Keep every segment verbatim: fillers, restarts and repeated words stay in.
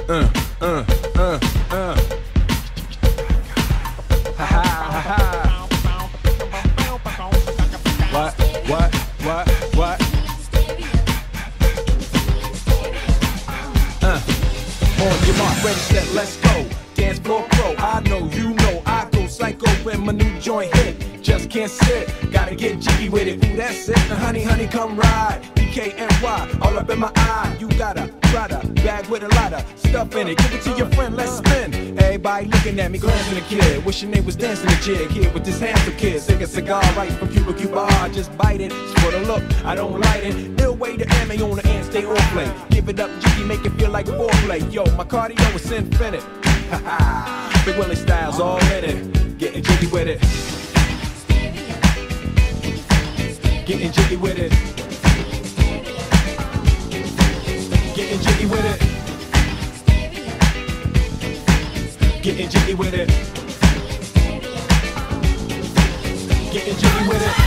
Uh, uh, uh, uh. Ha ha ha ha. What, what, what, what? Uh. On your mark, ready, set, let's go. Dance floor pro, I know, you know, I go psycho when my new joint hit. Just can't sit, gotta get jiggy with it. Ooh, that's it. Now, honey, honey, come ride. D K N Y, all up in my eye. You got a Prada bag with a lot of stuff in it. Give it to your friend, let's spin. Everybody looking at me, glancing at the kid. Wishing they was dancing the jig here with this handsome kid. Sick a cigar right from Cuba Cuba. I just bite it, it's for the look, I don't light it. Ill way to ammo on the end, stay on play. Give it up, jiggy, make it feel like foreplay. Yo, my cardio is infinite. Ha ha, Big Willie Styles all in it. Getting jiggy with it. Getting jiggy with it. Getting jiggy with it. Getting jiggy with it. Getting jiggy with it.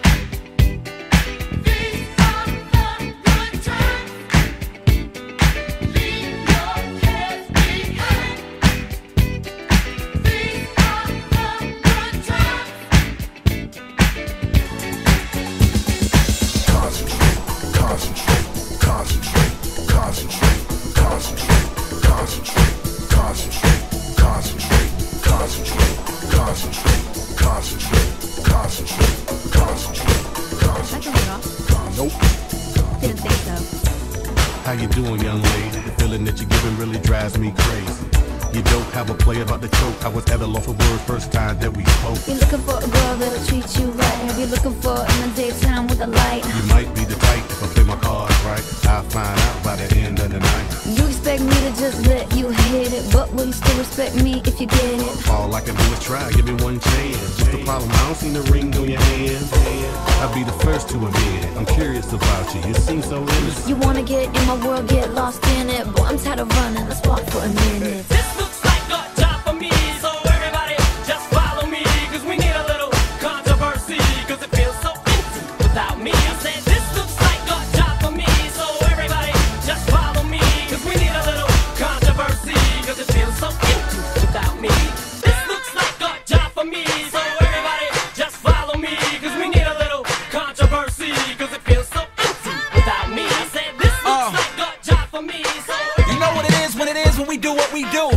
How you doing, young lady? The feeling that you're giving really drives me crazy. You don't have a play about the choke. I was at a loss for words first time that we spoke. You're looking for a girl that'll treat you right. Have you looking for in the daytime with a light? You might be the type if I play my cards right. I'll find out by the end of the night. You expect me to just let you hit it, but will you still respect me if you get it? All I can do is try, give me one chance. Just the problem, I don't see the ring on your hand. I'll be the first to admit it. I'm curious about you, you seem so innocent. You wanna get in my world, get lost in it. Boy, I'm tired of running, let's walk for a minute. This looks like a job for me, so everybody just follow me, cause we need a little controversy, cause it feels so empty without me. I said this looks like a job for me, so everybody just follow me, cause we need a little controversy, cause it feels so empty without me. This looks like a job for me, so everybody just follow me, cause we need a little controversy, cause it feels so empty without me. I said this looks uh, like a job for me, so you know what it is when it is when we do what we do.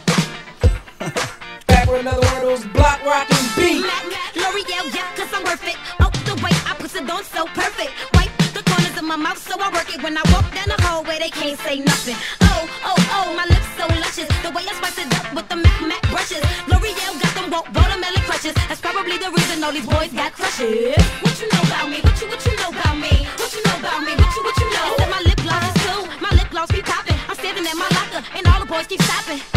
Back with another one of those block rockin' beats. L'Oreal, yeah, cause I'm worth it. Oh, the way I put it on so perfect. Wipe the corners of my mouth so I work it. When I walk down the hallway, they can't say nothing. Oh, oh, oh, my lips so luscious. The way I spice it up with the Mac Mac brushes. L'Oreal got them woke watermelon crushes. That's probably the reason all these boys got crushes. What you know about me? What you, what you know about me? What you know about me? What you, what you know? I said my lip gloss is cool. My lip gloss be popping. I'm standing at my locker and all the boys keep stopping.